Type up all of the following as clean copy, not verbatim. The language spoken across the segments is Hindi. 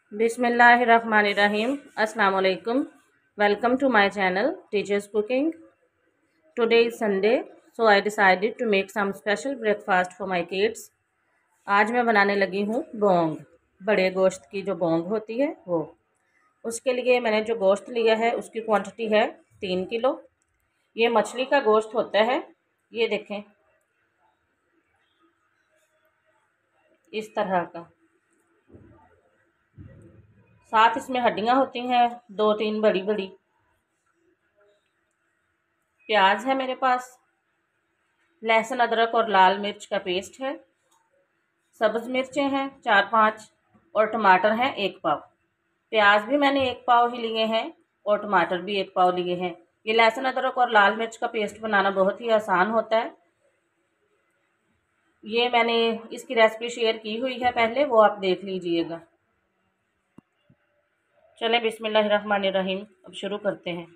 Bismillahirrahmanirrahim. Assalamu alaikum. Welcome to my channel Teachers Cooking. Today is Sunday, so I decided to make some special breakfast for my kids. आज मैं बनाने लगी हूँ बोंग, बड़े गोश्त की जो बोंग होती है वो। उसके लिए मैंने जो गोश्त लिया है उसकी क्वांटिटी है 3 किलो। ये मछली का गोश्त होता है, ये देखें इस तरह का। साथ इसमें हड्डियाँ होती हैं 2-3 बड़ी बड़ी। प्याज है मेरे पास, लहसुन अदरक और लाल मिर्च का पेस्ट है, सब्ज़ मिर्चें हैं 4-5 और टमाटर हैं 1 पाव। प्याज भी मैंने 1 पाव ही लिए हैं और टमाटर भी 1 पाव लिए हैं। ये लहसुन अदरक और लाल मिर्च का पेस्ट बनाना बहुत ही आसान होता है। ये मैंने इसकी रेसिपी शेयर की हुई है पहले, वो आप देख लीजिएगा। चलें बिस्मिल्लाहिर्रहमानिर्रहीम, अब शुरू करते हैं।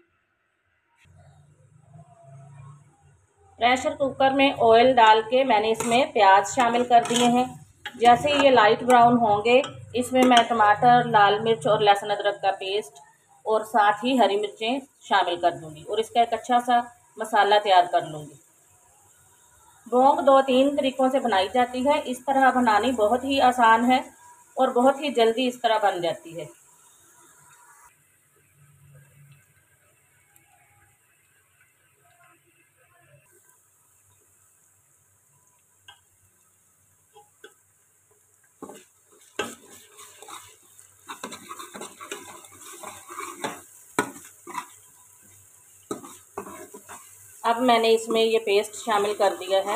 प्रेशर कुकर में ऑयल डाल के मैंने इसमें प्याज शामिल कर दिए हैं। जैसे ये लाइट ब्राउन होंगे इसमें मैं टमाटर, लाल मिर्च और लहसुन अदरक का पेस्ट और साथ ही हरी मिर्चें शामिल कर दूंगी और इसका एक अच्छा सा मसाला तैयार कर लूँगी। बोंग 2-3 तरीक़ों से बनाई जाती है। इस तरह बनानी बहुत ही आसान है और बहुत ही जल्दी इस तरह बन जाती है। अब मैंने इसमें ये पेस्ट शामिल कर दिया है।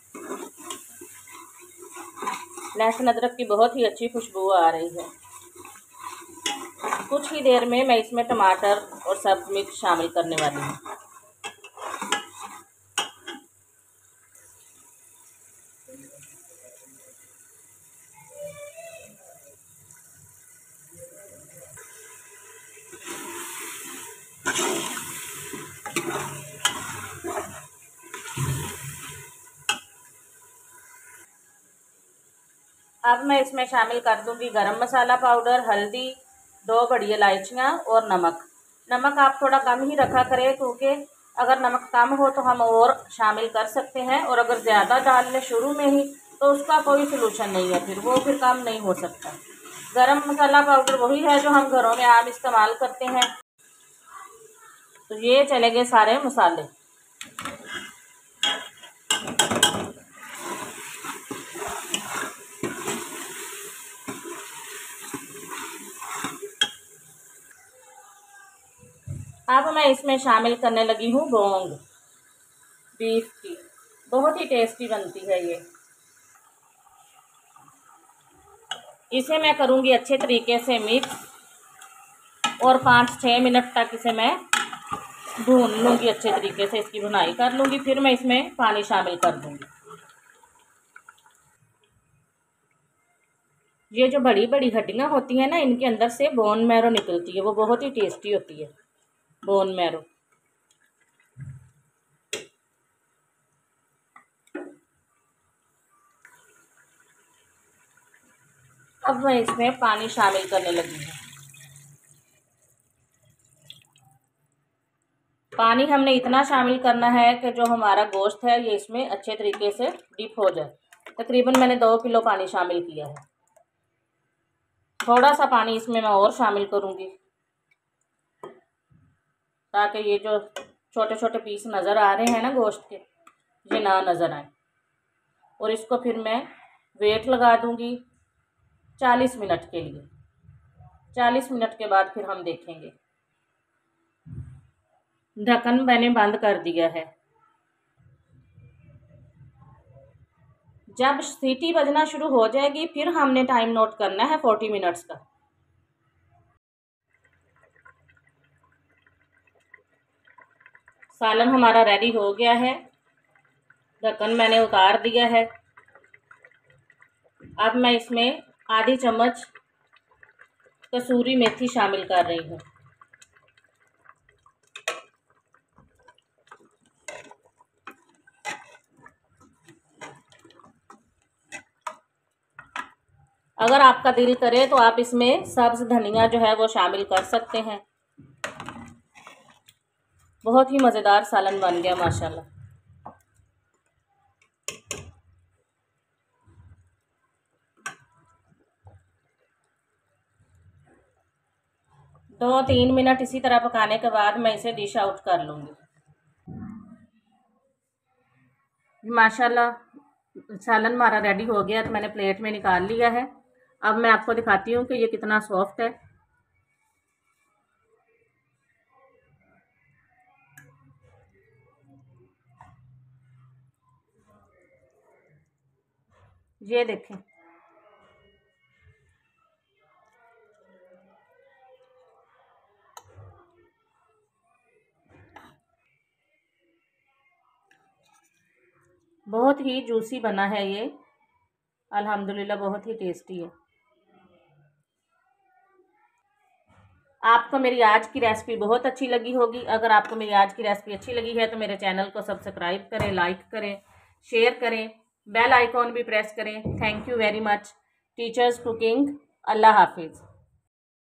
लहसुन अदरक की बहुत ही अच्छी खुशबू आ रही है। कुछ ही देर में मैं इसमें टमाटर और सब्ज़ मिर्च शामिल करने वाली हूँ। अब मैं इसमें शामिल कर दूंगी गरम मसाला पाउडर, हल्दी, 2 बड़ी इलायचियाँ और नमक। नमक आप थोड़ा कम ही रखा करें क्योंकि अगर नमक कम हो तो हम और शामिल कर सकते हैं, और अगर ज़्यादा डाल लें शुरू में ही तो उसका कोई सलूशन नहीं है, फिर कम नहीं हो सकता। गरम मसाला पाउडर वही है जो हम घरों में आम इस्तेमाल करते हैं। तो ये चले गए सारे मसाले। अब मैं इसमें शामिल करने लगी हूँ बोंग बीफ की। बहुत ही टेस्टी बनती है ये। इसे मैं करूँगी अच्छे तरीके से मिक्स और 5-6 मिनट तक इसे मैं भून लूँगी। अच्छे तरीके से इसकी भुनाई कर लूँगी, फिर मैं इसमें पानी शामिल कर दूँगी। ये जो बड़ी बड़ी हड्डियाँ होती हैं ना, इनके अंदर से बोन मैरो निकलती है, वो बहुत ही टेस्टी होती है बोन मैरो। अब मैं इसमें पानी शामिल करने लगी हूँ। पानी हमने इतना शामिल करना है कि जो हमारा गोश्त है ये इसमें अच्छे तरीके से डिप हो जाए। तकरीबन मैंने 2 किलो पानी शामिल किया है। थोड़ा सा पानी इसमें मैं और शामिल करूँगी ताकि ये जो छोटे छोटे पीस नज़र आ रहे हैं ना गोश्त के, ये ना नज़र आए। और इसको फिर मैं वेट लगा दूँगी 40 मिनट के लिए। 40 मिनट के बाद फिर हम देखेंगे। ढक्कन मैंने बंद कर दिया है। जब सीटी बजना शुरू हो जाएगी फिर हमने टाइम नोट करना है 40 मिनट्स का। सालन हमारा रेडी हो गया है। ढक्कन मैंने उतार दिया है। अब मैं इसमें आधी चम्मच कसूरी मेथी शामिल कर रही हूँ। अगर आपका दिल करे तो आप इसमें सब्ज़ धनिया जो है वो शामिल कर सकते हैं। बहुत ही मज़ेदार सालन बन गया माशाल्लाह। दो 3 मिनट इसी तरह पकाने के बाद मैं इसे डिश आउट कर लूँगी। माशाल्लाह सालन हमारा रेडी हो गया, तो मैंने प्लेट में निकाल लिया है। अब मैं आपको दिखाती हूँ कि ये कितना सॉफ्ट है। ये देखें, बहुत ही जूसी बना है ये, अल्हम्दुलिल्लाह बहुत ही टेस्टी है। आपको मेरी आज की रेसिपी बहुत अच्छी लगी होगी। अगर आपको मेरी आज की रेसिपी अच्छी लगी है तो मेरे चैनल को सब्सक्राइब करें, लाइक करें, शेयर करें, बेल आइकॉन भी प्रेस करें। Thank you very much. Teachers cooking. अल्लाह हाफिज़।